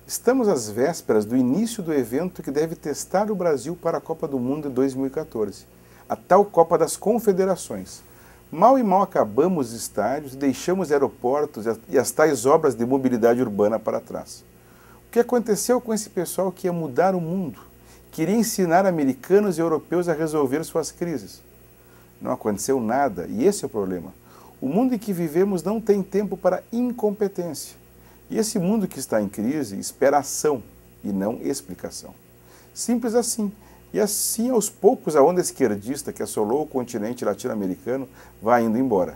Estamos às vésperas do início do evento que deve testar o Brasil para a Copa do Mundo em 2014, a tal Copa das Confederações. Mal e mal acabamos os estádios e deixamos aeroportos e as tais obras de mobilidade urbana para trás. O que aconteceu com esse pessoal que ia mudar o mundo? Queria ensinar americanos e europeus a resolver suas crises. Não aconteceu nada e esse é o problema. O mundo em que vivemos não tem tempo para incompetência. E esse mundo que está em crise espera ação e não explicação. Simples assim. E assim, aos poucos, a onda esquerdista que assolou o continente latino-americano vai indo embora.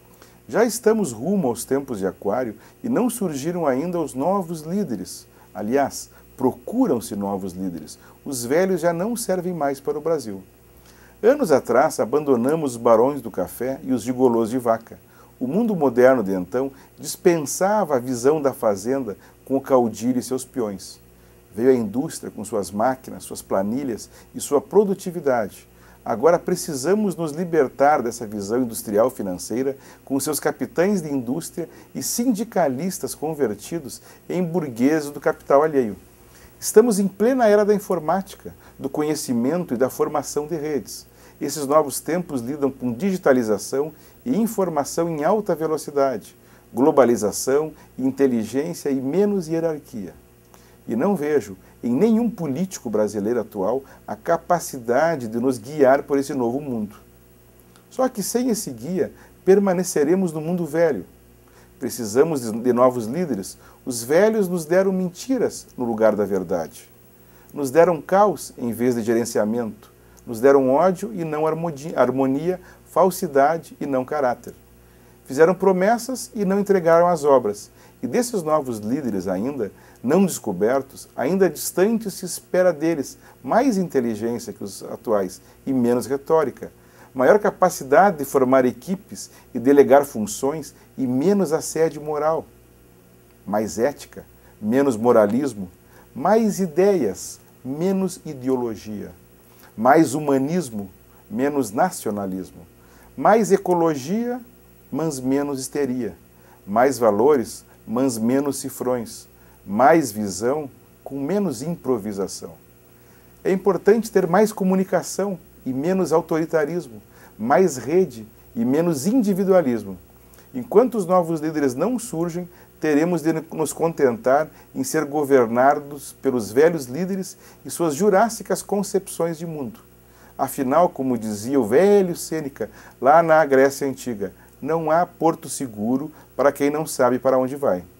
Já estamos rumo aos tempos de Aquário e não surgiram ainda os novos líderes. Aliás, procuram-se novos líderes. Os velhos já não servem mais para o Brasil. Anos atrás, abandonamos os barões do café e os gigolôs de vaca. O mundo moderno de então dispensava a visão da fazenda com o caudilho e seus peões. Veio a indústria com suas máquinas, suas planilhas e sua produtividade. Agora precisamos nos libertar dessa visão industrial financeira com seus capitães de indústria e sindicalistas convertidos em burgueses do capital alheio. Estamos em plena era da informática, do conhecimento e da formação de redes. Esses novos tempos lidam com digitalização e informação em alta velocidade, globalização, inteligência e menos hierarquia. E não vejo em nenhum político brasileiro atual a capacidade de nos guiar por esse novo mundo. Só que sem esse guia, permaneceremos no mundo velho. Precisamos de novos líderes. Os velhos nos deram mentiras no lugar da verdade. Nos deram caos em vez de gerenciamento. Nos deram ódio e não harmonia, falsidade e não caráter. Fizeram promessas e não entregaram as obras. E desses novos líderes ainda, não descobertos, ainda distantes, se espera deles mais inteligência que os atuais e menos retórica, maior capacidade de formar equipes e delegar funções e menos assédio moral, mais ética, menos moralismo, mais ideias, menos ideologia, mais humanismo, menos nacionalismo, mais ecologia, mas menos histeria, mais valores, mas menos cifrões, mais visão, com menos improvisação. É importante ter mais comunicação e menos autoritarismo, mais rede e menos individualismo. Enquanto os novos líderes não surgem, teremos de nos contentar em ser governados pelos velhos líderes e suas jurássicas concepções de mundo. Afinal, como dizia o velho Sêneca, lá na Grécia Antiga, não há porto seguro para quem não sabe para onde vai.